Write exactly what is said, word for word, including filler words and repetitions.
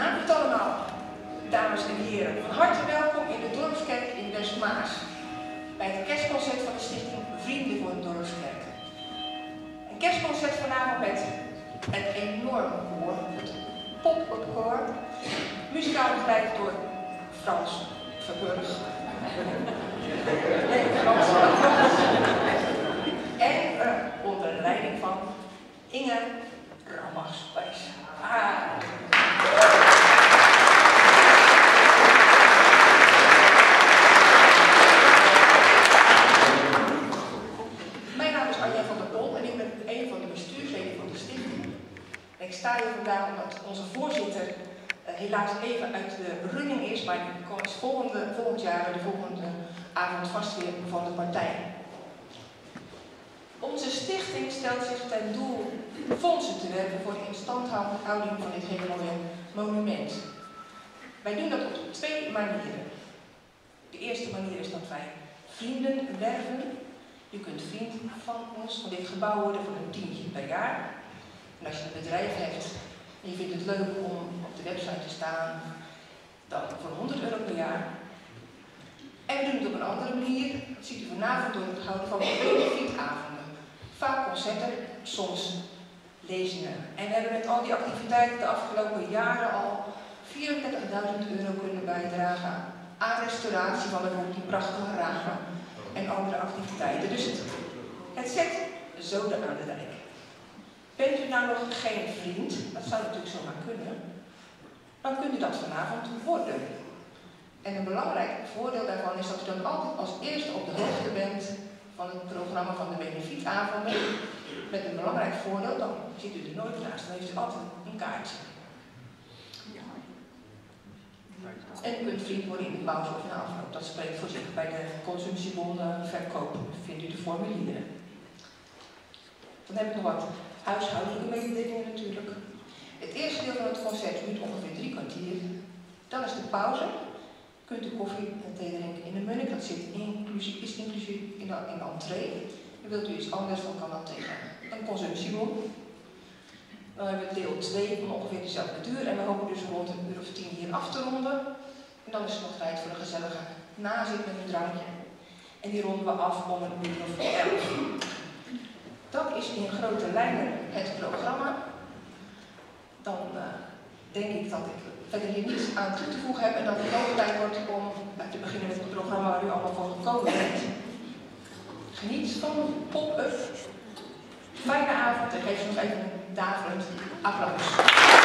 Goedenavond allemaal, dames en heren. Van harte welkom in de Dorpskerk in Westmaas. Bij het kerstconcert van de stichting Vrienden voor de Dorpskerk. Een kerstconcert vanavond met een enorme koor, het pop-up koor. Muzikaal begeleid door Frans Verburg. Nee, Frans Verburg. En uh, onder leiding van Inge Ramachswijs. Ah. Mijn naam is Arjen van der Pol en ik ben een van de bestuursleden van de stichting. Ik sta hier vandaag omdat onze voorzitter uh, helaas even uit de running is, maar die komt volgende, volgend jaar bij de volgende avond vast weer van de partij. Onze stichting stelt zich ten doel fondsen te werven voor de instandhouding van dit hele mooie monument. Wij doen dat op twee manieren. De eerste manier is dat wij vrienden werven. U kunt vriend van ons, van dit gebouw worden voor een tientje per jaar. En als je een bedrijf hebt en je vindt het leuk om op de website te staan, dan voor honderd euro per jaar. En we doen het op een andere manier. Dat ziet u vanavond door het houden van benefietavonden. Vaak concerten, soms lezingen. En we hebben met al die activiteiten de afgelopen jaren al vierendertigduizend euro kunnen bijdragen aan restauratie van bijvoorbeeld die prachtige ramen en andere activiteiten. Dus het, het zet zoden aan de dijk. Bent u nou nog geen vriend, dat zou natuurlijk zomaar kunnen, dan kunt u dat vanavond worden. En een belangrijk voordeel daarvan is dat u dan altijd als eerste op de hoogte bent van het programma van de benefietavonden. Met een belangrijk voordeel, dan zit u er nooit naast, dan heeft u altijd een kaartje. En u kunt vriend worden in de pauze of in de afloop. Dat spreekt voor zich. Bij de consumptiebonnen verkoop vindt u de formulieren. Dan heb ik nog wat huishoudelijke mededelingen natuurlijk. Het eerste deel van het concert duurt ongeveer drie kwartier. Dan is de pauze. Kunt u koffie en thee drinken in de Munnik. Dat zit inclusief, is inclusief in de, in de entree. En wilt u iets anders, dan kan dat tegen een consumptiebon. Dan hebben we deel twee van ongeveer dezelfde duur. En we hopen dus rond een uur of tien hier af te ronden. En dan is het nog tijd voor een gezellige nazit met een drankje. En die ronden we af om een uur of elf. Dat is in grote lijnen het programma. Dan uh, denk ik dat ik verder hier niets aan toe te voegen heb en dat het ook tijd wordt om te beginnen met het programma waar u allemaal voor gekomen bent. Geniet van pop-up. Fijne avond en geef ze nog even een daverend applaus.